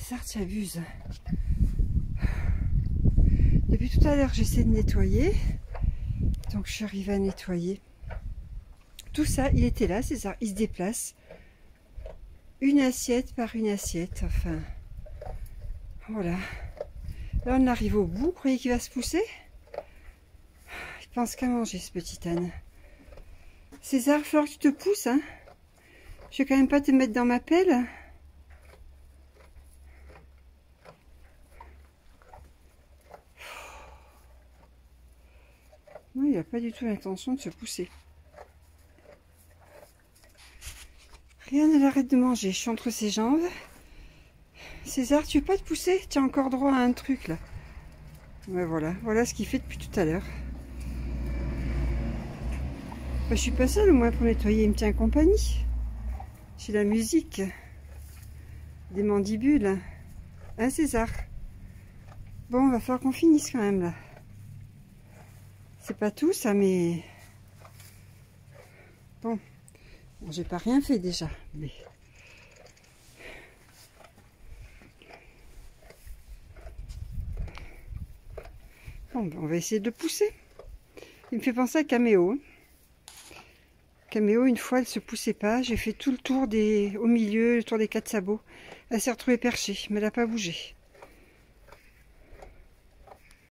César, tu abuses. Depuis tout à l'heure, j'essaie de nettoyer. Donc, je suis arrivée à nettoyer. Tout ça, il était là, César. Il se déplace. Une assiette par une assiette. Enfin, voilà. Là, on arrive au bout. Vous croyez qu'il va se pousser? Il pense qu'à manger, ce petit âne. César, il va falloir que tu te pousses, hein. Je vais quand même pas te mettre dans ma pelle. Non, il n'a pas du tout l'intention de se pousser. Rien ne l'arrête de manger. Je suis entre ses jambes. César, tu veux pas te pousser? Tu as encore droit à un truc, là. Ouais, voilà. Voilà ce qu'il fait depuis tout à l'heure. Bah, je suis pas seule, au moins, pour nettoyer. Il me tient compagnie. J'ai la musique. Des mandibules. Hein, César? Bon, va falloir qu'on finisse quand même, là. C'est pas tout, ça, mais... Bon, j'ai pas rien fait, déjà. Mais... Bon, ben, on va essayer de le pousser. Il me fait penser à Caméo. Caméo, une fois, elle se poussait pas. J'ai fait tout le tour au milieu, le tour des 4 sabots. Elle s'est retrouvée perchée, mais elle n'a pas bougé.